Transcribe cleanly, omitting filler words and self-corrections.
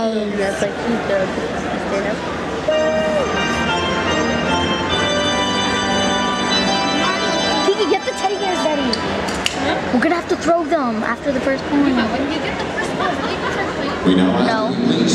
That's like stand up. Kiki, get the teddy bears ready. We're gonna have to throw them after the first point. We now have